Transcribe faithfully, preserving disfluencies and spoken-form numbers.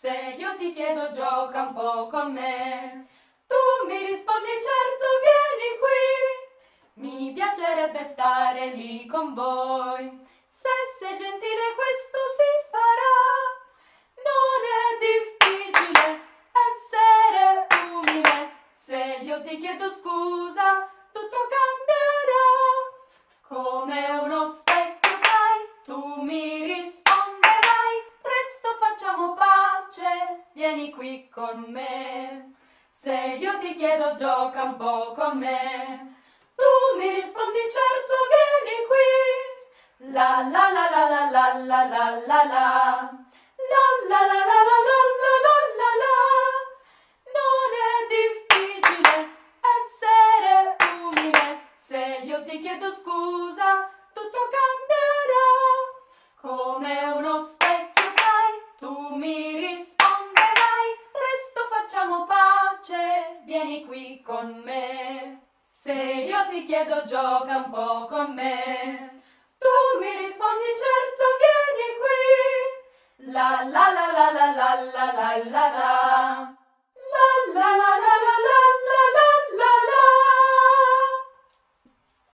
Se io ti chiedo gioca un po' con me, tu mi rispondi certo vieni qui, mi piacerebbe stare lì con voi. Se sei gentile questo si farà, non è difficile essere umile. Se io ti chiedo scusa, tutto cambierà. Come uno specchio sai, tu mi risponderai, presto facciamo pace, vieni qui con me. Se io ti chiedo gioca un po' con me, tu mi rispondi certo vieni qui. La la la la la la la la la la. La la la la la la la la la la. Non è difficile essere umile. Se io ti chiedo scusa, tutto cambierà. Come uno specchio sai, tu mi risponderai, presto facciamo pace, vieni qui con me. Se io ti chiedo gioca un po' con me, tu mi rispondi certo vieni qui. La la la la la la la la la la.